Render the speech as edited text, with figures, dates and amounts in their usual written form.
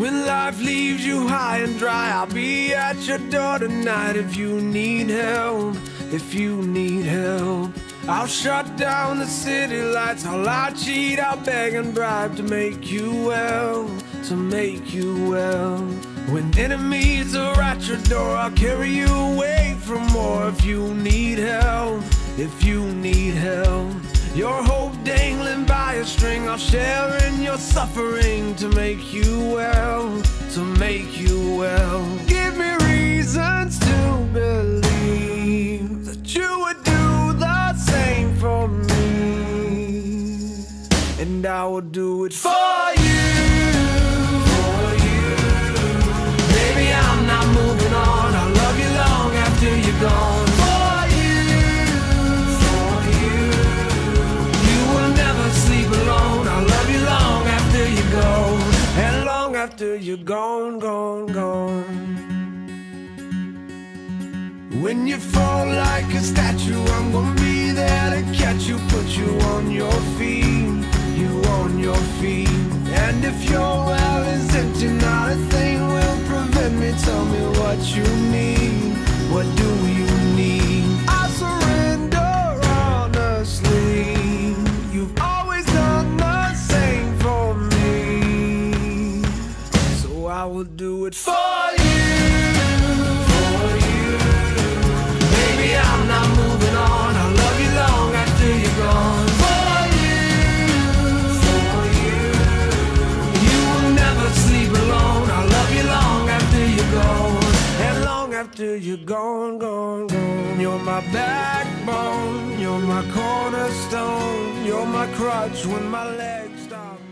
When life leaves you high and dry, I'll be at your door tonight if you need help, if you need help. I'll shut down the city lights, I'll lie, cheat, I'll beg and bribe to make you well, to make you well. When enemies are at your door, I'll carry you away from more if you need help, if you need help. Your hope dangling by a string, I'll share in your suffering to make you well, to make you well. Give me reasons to believe that you would do the same for me, and I will do it for you. Baby, I'm not moving on, I'll love you long after you're gone. For you, you will never sleep alone, I'll love you long after you go, and long after you're gone, gone, gone. When you fall like a statue, I'm gonna be there to catch you, put you on your feet, you on your feet. And if your well is empty, not a thing will prevent me. Tell me what you need, what do you need? I surrender honestly, you've always done the same for me, so I will do it for you. Baby, I'm not moving on, I'll love you long after you're gone. For you, you will never sleep alone, I'll love you long after you're gone, and long after you're gone, gone, gone. You're my backbone, you're my cornerstone, you're my crutch when my legs stop.